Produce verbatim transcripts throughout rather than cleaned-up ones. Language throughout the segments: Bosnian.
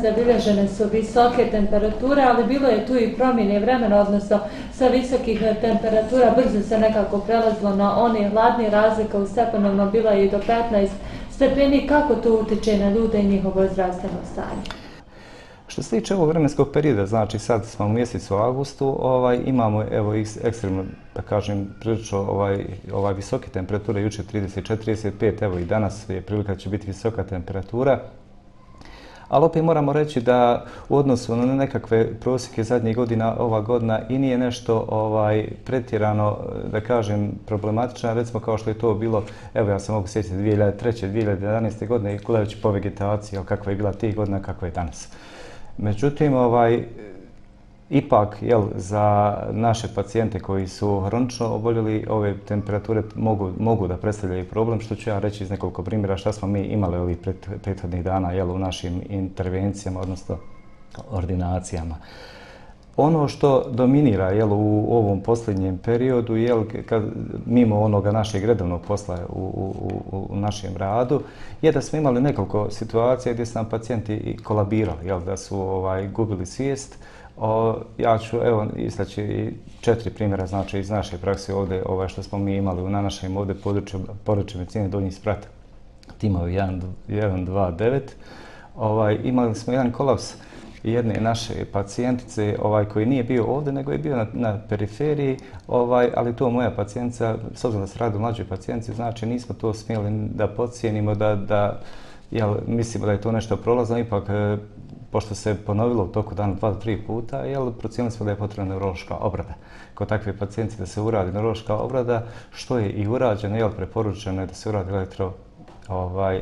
zabilježene su visoke temperature, ali bilo je tu i promjene vremena, odnosno sa visokih temperatura brzo se nekako prelazilo na one hladne, razlika u stepenovima bila je i do petnaest stepeni. Kako to utiče na ljude i njihovo zdravstveno stanje? Što se tiče ovog vremenskog perioda, znači sad smo u mjesecu avgustu, ovaj, imamo evo ekstremno, da kažem, prilično ovaj, ovaj visoke temperature, jučer trideset četiri trideset pet, evo i danas je prilika da će biti visoka temperatura. Ali opet moramo reći da u odnosu na nekakve prosjeke zadnjih godina, ova godina i nije nešto ovaj, pretjerano, da kažem, problematična, recimo kao što je to bilo, evo ja se mogu sjetiti dvije hiljade treće dvije hiljade jedanaeste godine, gledajući po vegetaciji, kakva je bila tih godina, kakva je danas. Međutim, ovaj, ipak jel, za naše pacijente koji su hronično oboljeli, ove temperature mogu, mogu da predstavljaju problem, što ću ja reći iz nekoliko primjera šta smo mi imali ovih prethodnih dana jel, u našim intervencijama, odnosno ordinacijama. Ono što dominira jel, u ovom posljednjem periodu, jel, kad, mimo onoga našeg redovnog posla u, u, u našem radu, je da smo imali nekoliko situacija gdje su nam pacijenti kolabirali, jel, da su ovaj, gubili svijest. O, ja ću evo istaći četiri primjera znači, iz naše prakse ovdje ovaj, što smo mi imali na našem ovdje području području medicine Donji Sprat, timovi jedan dva devet. Ovaj, imali smo jedan kolaps jedne naše pacijentice ovaj, koji nije bio ovdje, nego je bio na, na periferiji, ovaj, ali to moja pacijentica, s obzirom da se radi o mlađoj pacijentici, znači nismo to smjeli da podcijenimo, da, da jel, mislimo da je to nešto prolazno, ipak pošto se ponovilo u toku dana dva do tri puta, jel, procijenili smo da je potrebna neurološka obrada. Kod takve pacijentice da se uradi neurološka obrada, što je i urađeno, jel, preporučeno je da se uradi elektro, ovaj,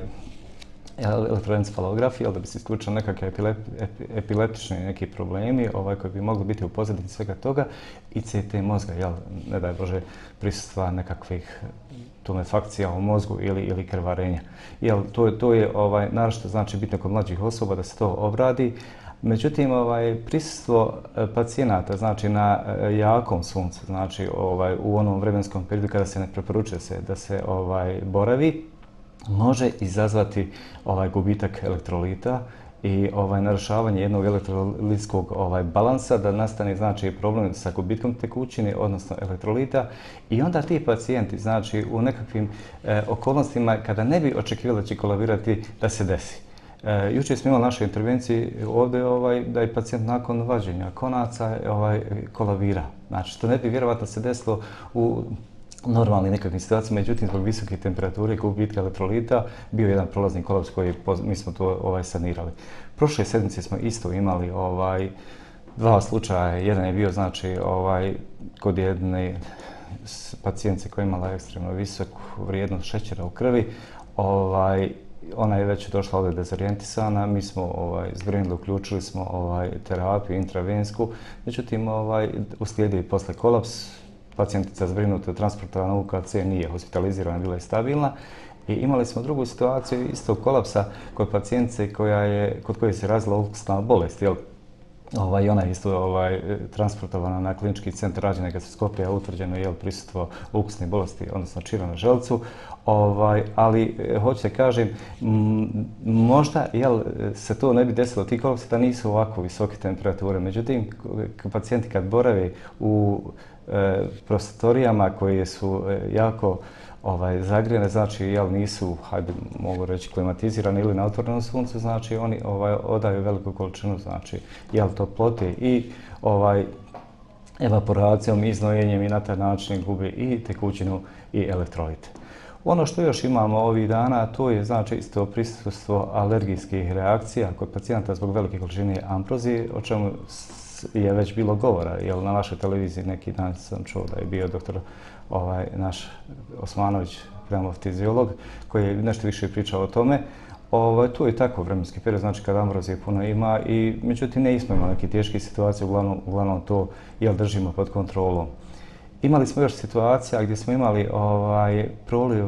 elektroencefalografija, jel, da bi se isključili nekakve epilep, epileptični neki problemi ovaj, koji bi mogli biti u pozadini svega toga i C T mozga, jel, ne daj Bože, prisustva nekakvih tumefakcija u mozgu ili, ili krvarenja. Jel, to, to je ovaj, naročito znači bitno kod mlađih osoba da se to obradi. Međutim, ovaj, prisustvo pacijenata znači, na jakom suncu, znači ovaj, u onom vremenskom periodu kada se ne preporučuje se da se ovaj, boravi, može izazvati ovaj, gubitak elektrolita i ovaj, narušavanje jednog elektrolitskog ovaj, balansa, da nastane znači, problem sa gubitkom tekućine, odnosno elektrolita. I onda ti pacijenti znači, u nekakvim e, okolnostima kada ne bi očekivali da će kolabirati, da se desi. E, jučer smo imali našu intervenciju ovdje ovaj, da je pacijent nakon vađenja konaca ovaj, kolabira. Znači, što ne bi vjerovatno se desilo u normalni nekakvim situacijama, međutim zbog visoke temperature i gubitka elektrolita bio jedan prolazni kolaps koji mi smo to ovaj, sanirali. Prošle sedmice smo isto imali ovaj, dva slučaja. Jedan je bio znači, ovaj, kod jedne pacijence koja je imala ekstremno visoku vrijednost šećera u krvi. Ovaj, ona je već došla ovdje dezorijentisana, mi smo ovaj, zbrinuli, uključili smo ovaj, terapiju intravensku, međutim ovaj, uslijedio je posle kolaps. Pacijentica zbrinuta, transportovana u U K C, nije hospitalizirana, bila je stabilna. I imali smo drugu situaciju istog kolapsa kod pacijentice koja je, kod koje se razvila ukusna bolest. Jel? Ovaj, ona je isto ovaj, transportovana na klinički centar, rađena gastroskopija, utvrđeno je prisustvo ukusne bolesti, odnosno čira na želucu. Ovaj, ali, hoću se kažem, možda jel, se to ne bi desilo, ti kolapsi da nisu ovako visoke temperature. Međutim, pacijenti kad borave u e, prostorijama koje su jako ovaj, zagrijane, znači jel, nisu, hajde mogu reći, klimatizirane ili na otvorenom suncu, znači oni ovaj, odaju veliku količinu, znači jel, toplote i ovaj, evaporacijom, iznojenjem i na taj način gubi i tekućinu i elektrolite. Ono što još imamo ovih dana, to je znači isto prisustvo alergijskih reakcija kod pacijenta zbog velike količine ambrozije, o čemu je već bilo govora, jer na našoj televiziji neki dan sam čuo da je bio doktor ovaj, naš Osmanović, pneumoftiziolog, koji je nešto više pričao o tome. Ovaj, tu je tako vremenski period, znači kad ambrozije puno ima i međutim ne smo imali neke teške situacije, uglavnom, uglavnom to jel, držimo pod kontrolom. Imali smo još situacija gdje smo imali ovaj, proliv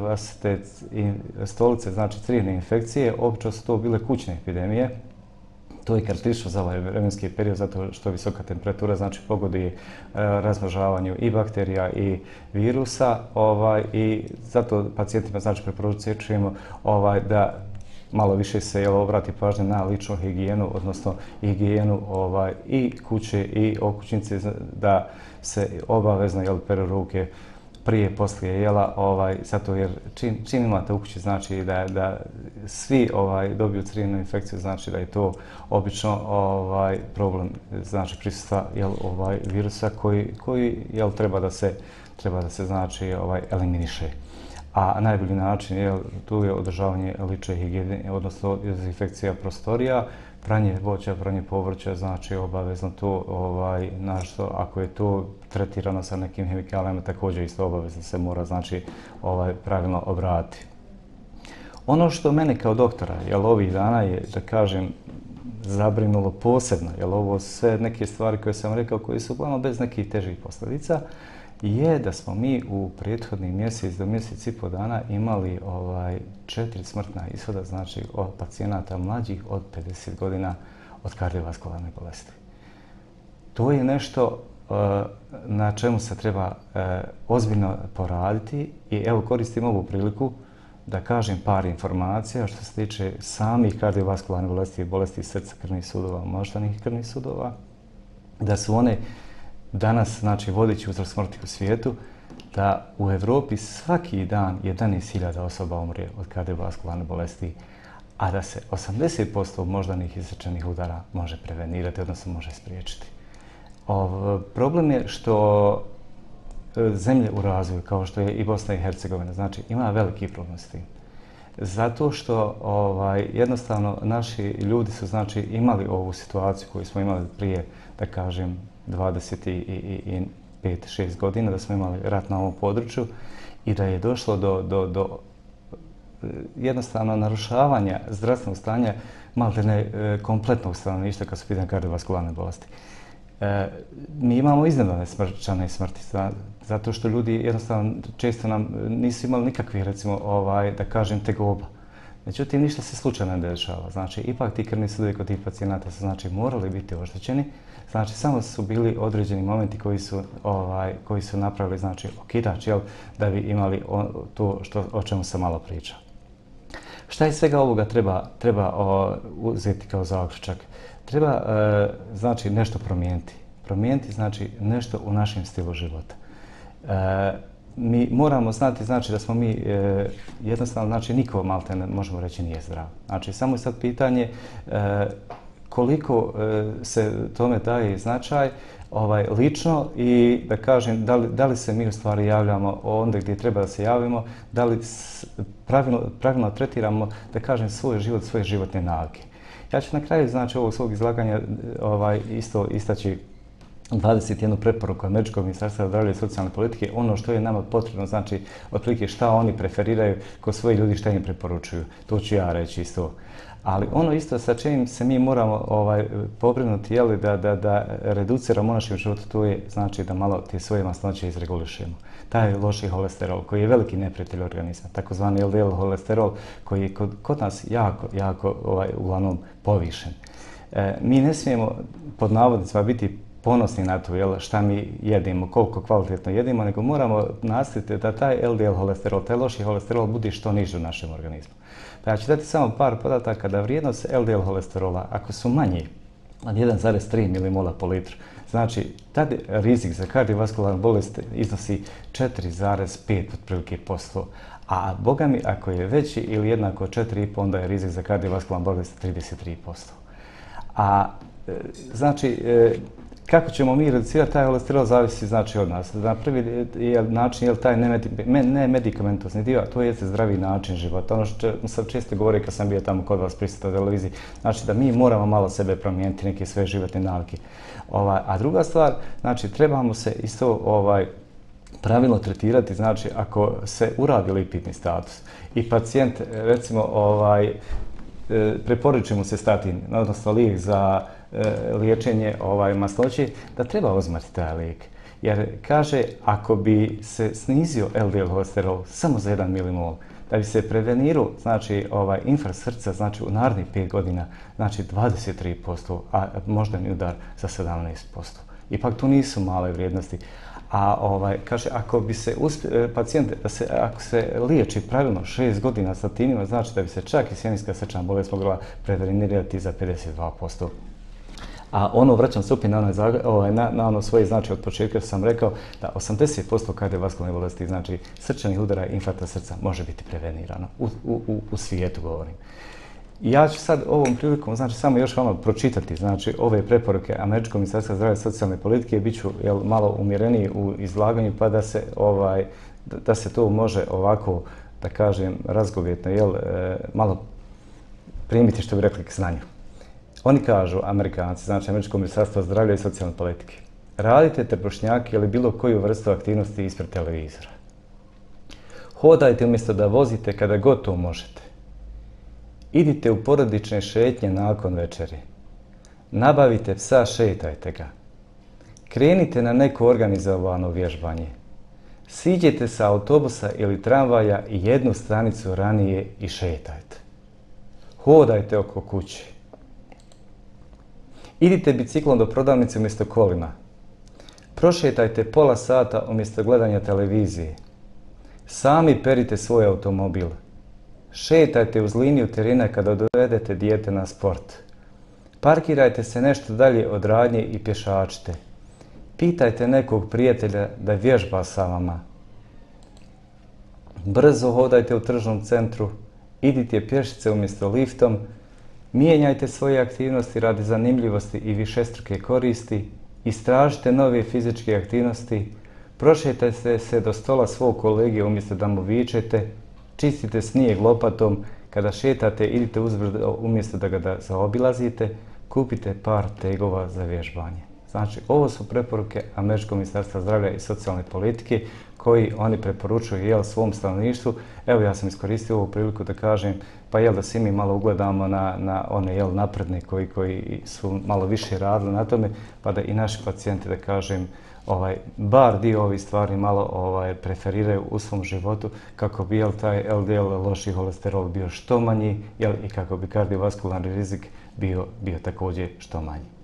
i stolice, znači crijevne infekcije, obično su to bile kućne epidemije. To je karakteristično za ovaj vremenski period zato što visoka temperatura znači pogodi e, razmnožavanju i bakterija i virusa ovaj, i zato pacijentima znači preporučujemo ovaj, da malo više se jel, obrati pažnja na ličnu higijenu, odnosno higijenu ovaj, i kuće i okućnice, da se obavezno jel, peru ruke prije, poslije jela, ovaj, zato jer čim, čim imate u kući znači da, da svi ovaj, dobiju crijevnu infekciju, znači da je to obično ovaj, problem znači prisustva jel, ovaj, virusa koji, koji jel, treba da se, treba da se znači, ovaj, eliminiše. A najbolji način je, tu je održavanje lične higijene, odnosno dezinfekcija prostorija, pranje voća, pranje povrća, znači obavezno to, ovaj, našto, ako je to tretirano sa nekim hemikalijama, također isto obavezno se mora znači, ovaj, pravilno obraditi. Ono što mene kao doktora, jel ovih dana je, da kažem, zabrinulo posebno, jel ovo sve neke stvari koje sam rekao, koje su uglavnom bez nekih težih posljedica, je da smo mi u prethodnih mjesec do mjesec i po dana imali ovaj, četiri smrtna ishoda, znači od pacijenata mlađih od pedeset godina od kardiovaskularne bolesti. To je nešto uh, na čemu se treba uh, ozbiljno poraditi i evo koristim ovu priliku da kažem par informacija što se tiče samih kardiovaskularnih bolesti, bolesti srca, krvnih sudova, moždanih krvnih sudova, da su one danas, znači, vodeći uzrok smrti u svijetu, da u Evropi svaki dan jedanaest hiljada osoba umre od kardiovaskularne bolesti, a da se osamdeset posto moždanih i srčanih udara može prevenirati, odnosno može spriječiti. Ov, problem je što zemlje u razvoju, kao što je i Bosna i Hercegovina, znači, ima veliki problem s tim. Zato što ovaj, jednostavno naši ljudi su znači, imali ovu situaciju koju smo imali prije, da kažem, dvadeset pet šest godina, da smo imali rat na ovom području i da je došlo do, do, do jednostavno narušavanja zdravstvenog stanja maltene kompletnog stanovništva kad su pitanje kardiovaskularne bolesti. E, mi imamo iznenadne smrčane smrti, zato što ljudi jednostavno često nam nisu imali nikakvih, recimo, ovaj, da kažem, tegoba. Međutim, ništa se slučajno ne dešava. Znači, ipak ti krvni sudovi kod tih pacijenata su znači, morali biti oštećeni. Znači, samo su bili određeni momenti koji su, ovaj, koji su napravili znači, okidač, jel, da bi imali on, to što, o čemu sam malo pričao. Šta iz svega ovoga treba, treba o, uzeti kao zaključak? Treba e, znači, nešto promijeniti. Promijeniti znači nešto u našem stilu života. E, mi moramo znati znači, da smo mi e, jednostavno, znači niko malte ne možemo reći nije zdrav. Znači, samo je sad pitanje e, koliko e, se tome daje značaj ovaj, lično i da kažem da li, da li se mi u stvari javljamo onda gdje treba da se javimo, da li pravilno, pravilno tretiramo, da kažem, svoj život, svoje životne navike. Ja ću na kraju znači, ovog svog izlaganja ovaj, isto istaći dvadeset jednu preporuku Američkog ministarstva zdravlja i socijalne politike, ono što je nama potrebno, znači otprilike šta oni preferiraju kod svojih ljudi, šta im preporučuju. To ću ja reći isto. Ali ono isto sa čim se mi moramo ovaj, pobrinuti, jeli, da, da, da reduciramo u našem životu, to je znači da malo te svoje masnoće izregulišemo. Taj loši holesterol koji je veliki neprijatelj organizma, takozvani el de el holesterol koji je kod, kod nas jako, jako ovaj, uglavnom povišen. E, mi ne smijemo pod navodnicima biti ponosni na to jel, šta mi jedimo, koliko kvalitetno jedimo, nego moramo nastaviti da taj el de el holesterol, taj loši holesterol bude što niži u našem organizmu. Pa ja ću dati samo par podataka da vrijednost el de el holesterola, ako su manji od jedan zarez tri milimola po litru, znači tad rizik za kardiovaskularnu bolest iznosi četiri zarez pet otprilike posto, a boga mi ako je veći ili jednako četiri zarez pet onda je rizik za kardiovaskularnu bolest trideset tri posto. A znači kako ćemo mi reducirati taj holesterol zavisi znači od nas. Na prvi je način je taj nemedikamentozni dio, a to je zdravi način života. Ono što sam često govorio kad sam bio tamo kod vas prisutan na televiziji, znači da mi moramo malo sebe promijeniti, neke sve životne navike. Ovaj, a druga stvar, znači trebamo se isto ovaj, pravilno tretirati, znači ako se uradi lipidni status i pacijent recimo ovaj, preporuči mu se statin, odnosno lijek za liječenje ovaj, masnoće, da treba uzmati taj lijek. Jer kaže, ako bi se snizio el de el holesterol samo za jedan milimol, da bi se prevenirao znači, ovaj, infarkt srca znači, u narednih pet godina, znači dvadeset tri posto, a moždani udar za sedamnaest posto. Ipak to nisu male vrijednosti. A ovaj, kaže, ako bi se uspje, pacijent, da se, ako se liječi pravilno šest godina statinima, znači da bi se čak i sjeninska srčana bolest mogla prevenirati za pedeset dva posto. A ono, vraćam se opet na, ovaj, na, na ono svoje, znači od početka sam rekao da osamdeset posto kardiovaskularnih bolesti, znači srčanih udara i infarkta srca može biti prevenirano. U, u, u svijetu govorim. Ja ću sad ovom prilikom, znači samo još malo pročitati, znači ove preporuke Američkog ministarstva zdravlja i socijalne politike, bit ću jel, malo umjereniji u izlaganju pa da se, ovaj, da se to može ovako, da kažem, razgovjetno, jel, e, malo primiti što bi rekli k znanju. Oni kažu, Amerikanci, znači Američko ministarstvo zdravlja i socijalne politike, radite trbušnjake ili bilo koju vrstu aktivnosti ispred televizora. Hodajte umjesto da vozite kada god to možete. Idite u porodične šetnje nakon večeri. Nabavite psa, šetajte ga. Krenite na neko organizovano vježbanje. Siđete sa autobusa ili tramvaja i jednu stanicu ranije i šetajte. Hodajte oko kuće. Idite biciklom do prodavnice umjesto kolima. Prošetajte pola sata umjesto gledanja televizije. Sami perite svoj automobil. Šetajte uz liniju terena kada dovedete dijete na sport. Parkirajte se nešto dalje od radnje i pješačite. Pitajte nekog prijatelja da vježba sa vama. Brzo hodajte u tržnom centru. Idite pješice umjesto liftom. Mijenjajte svoje aktivnosti radi zanimljivosti i višestruke koristi. Istražite nove fizičke aktivnosti. Prošetajte se do stola svog kolege umjesto da mu vičete. Čistite snijeg lopatom. Kada šetate, idite uzbrdo umjesto da ga da zaobilazite. Kupite par tegova za vježbanje. Znači, ovo su preporuke Američkog ministarstva zdravlja i socijalne politike koji oni preporučuju jel, svom stanovništvu. Evo, ja sam iskoristio ovu priliku da kažem, pa jel da svi mi malo ugledamo na, na one jel, napredne koji, koji su malo više radili na tome, pa da i naši pacijenti, da kažem, ovaj, bar dio ovih stvari malo ovaj, preferiraju u svom životu kako bi jel, taj L D L loši holesterol bio što manji jel, i kako bi kardiovaskularni rizik bio, bio također što manji.